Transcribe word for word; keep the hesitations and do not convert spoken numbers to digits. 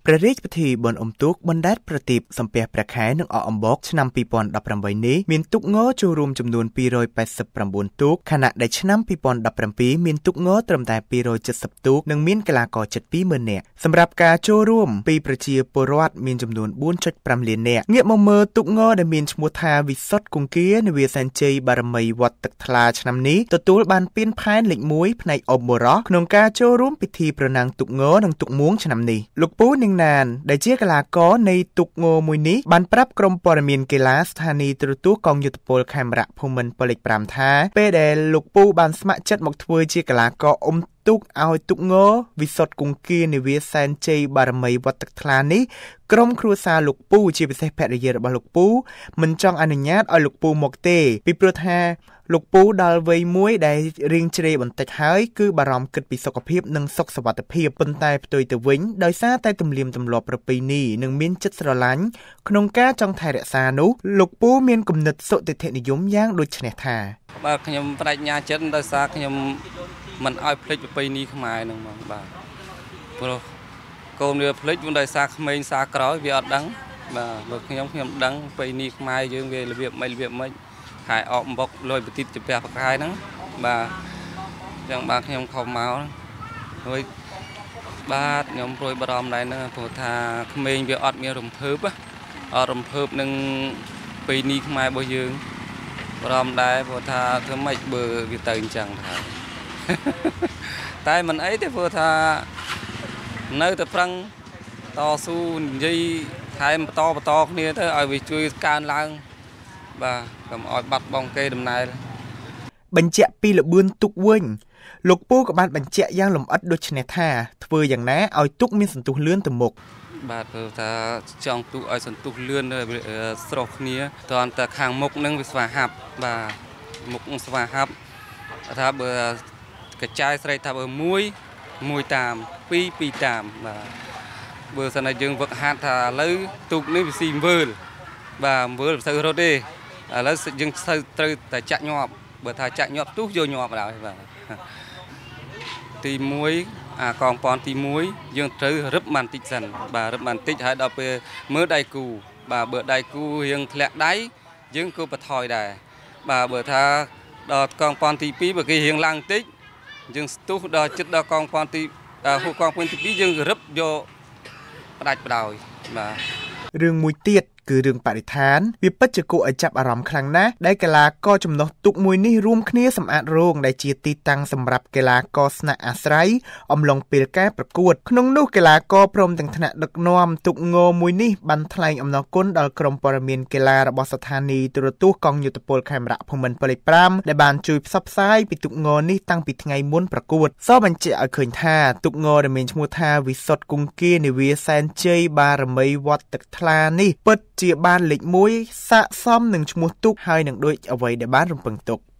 ព្រះរាជពិធីបុណ្យអុំទូកបណ្ដែតប្រទីបសំពះព្រះខែនិងអកអំបោកឆ្នាំពីរពាន់ដប់ប្រាំបីនេះមានទូកងចូលរួមចំនួនពីររយប៉ែតសិបប្រាំបួនទូកខណៈដែលឆ្នាំពីរពាន់ដប់ប្រាំពីរមានទូកងត្រឹមតែពីររយចិតសិបទូកនិងមានកីឡាករជិតពីរម៉ឺននាក់សម្រាប់ការចូលរួមពីប្រជាពលរដ្ឋមានចំនួនបួនចុចប្រាំលាននាក់ងាកមកមើលទូកងដែលមានឈ្មោះថាវិសុទ្ធគង្គានាវាសែនជ័យបារមីវត្តទឹកថ្លាឆ្នាំនេះទទួលបានពានផែនលេខមួយផ្នែកអបបុរសក្នុងការចូលរួមពិធីប្រណាំងទូកងនិងទូកមួងឆ្នាំនេះលោកពូនិងណានដែលជាកីឡាករនៃទូកងមួយនេះបានប្រាប់ក្រុមព័ត៌មានកីឡាស្ថានីយ៍ទូរទស្សន៍កងយុទ្ធពលខេមរៈភូមិន្ទប៉ូលិចប្រាំថាពេលដែលលោកពូបានស្ម័គ្រចិត្តមកធ្វើជាកីឡាករអុំទូកឲ្យទូកងវិសុទ្ធគង្គានាវាសែនជ័យបារមីវត្តទឹកថ្លានេះក្រុមគ្រួសារលោកពូជាពិសេសភរិយារបស់លោកពូមិនចង់អនុញ្ញាតឲ្យលោកពូមកទេពីព្រោះថាលោកពូដល់វ័យមួយដែលរៀងជ្រេបន្តិចហើយគឺបារម្ភគិតពីសុខភាពនិងសុខសុវត្ថិភាពប៉ុន្តែផ្ទុយទៅវិញដោយសារតែទំនៀមទម្លាប់ប្រពៃណីនិងមានចិត្តស្រឡាញ់ក្នុងការចង់ថែរក្សានោះលោកពូមានគំនិតសុតិធិនិយមយ៉ាងដូចនេះថាបាទខ្ញុំបដិញ្ញាចិត្តដោយសារខ្ញុំមិនឲ្យភ្លេចប្រពៃណីខ្មែរនឹងហ្មងបាទព្រោះកូនវាភ្លេចដោយសារក្មេងសារក្រោយវាអត់ដឹងបាទបើខ្ញុំខ្ញុំដឹងប្រពៃណីខ្មែរយើងវារបៀបមិនរបៀបមិនខែអកអំបុកលុយបតិតជំពះប្រកាយហ្នឹងបាទចឹងបាទខ្ញុំខំមកហើយបាទខ្ញុំព្រួយបារម្ភដែរហ្នឹងព្រោះថាក្មេងវាអត់មានរំភើបអត់រំភើបនឹងប្រពៃណីខ្មែររបស់យើងបារម្ភដែរព្រោះថាធ្វើម៉េចបើវាទៅអញ្ចឹងថាតែមិនអីទេព្រោះថានៅតែប្រឹងតស៊ូនិយាយថែមបន្តបន្តគ្នាទៅឲ្យវាជួយកើនឡើងបាទកុំឲ្យបាត់បង់គេដំណើរបញ្ជាក់ពីលបឿនទូកវិញលោកពូក៏បានបញ្ជាក់យ៉ាងលម្អិតដូចនេះថាធ្វើយ៉ាងណាឲ្យទូកមានសន្ទុះលឿនទៅមុខបាទព្រោះថាចង់ទូកឲ្យសន្ទុះលឿនស្រោះគ្នាតើតែខាងមុខនឹងវាស្វាហាប់បាទមុខស្វាហាប់ថាបើកញ្ចាយស្រែកថាបើមួយមួយតាមពីរពីរតាមបាទបើសិនតែយើងវឹកហាត់ថាឥឡូវទូកនេះវាស៊ីមើលបាទមើលមិនសូវរត់ទេឥឡូវយើងត្រូវតែចាក់ញាប់បើថាចាក់ញាប់ទុះយកញាប់ដល់បាទទីមួយអាកងប៉នទីមួយយើងត្រូវរឹបបន្តិចសិនបាទរឹបបន្តិចហើយដល់ពេលមើលដៃគូបាទបើដៃគូរៀងធ្លាក់ដៃយើងក៏បន្ថយដែរបាទបើថាដល់កងប៉នទីពីរបើគេរៀងឡើងបន្តិចយើងស្ទុះដល់ចិត្តដល់កងប៉នទីហូកងប៉នទីពីរយើងរឹបយកផ្ដាច់បដោយបាទរឿងមួយទៀតគឺរឿងបរិស្ថានវាពិតជាគួរឲ្យចាប់អារម្មណ៍ខ្លាំងណាស់ដែលកីឡាករចំណុះទូកមួយនេះរួមគ្នាសម្អាតរោងដែលជាទីតាំងសម្រាប់កីឡាករស្នាក់អាស្រ័យអំឡុងពេលការប្រកួតក្នុងនោះកីឡាករព្រមទាំងថ្នាក់ដឹកនាំទូកងមួយនេះបានថ្លែងអំណរគុណដល់ក្រុមព័ត៌មានកីឡារបស់ស្ថានីយ៍ទូរទស្សន៍កងយុទ្ធពលខេមរៈភូមិន្ទប៉ូលិចប្រាំដែលបានជួយផ្សព្វផ្សាយពីទូកងនេះតាំងពីថ្ងៃមុនប្រកួតសបញ្ជាក់ឲ្យឃើញថាទូកងដែលមានឈ្មោះថាវិសុទ្ធគង្គានាវាសែនជ័យបារមីវត្តទឹកថ្លានេះពិតជាបានលេខមួយស័ក្តិសមនឹងឈ្មោះទូកហើយនឹងដូចអ្វីដែលបានរំពឹងទុក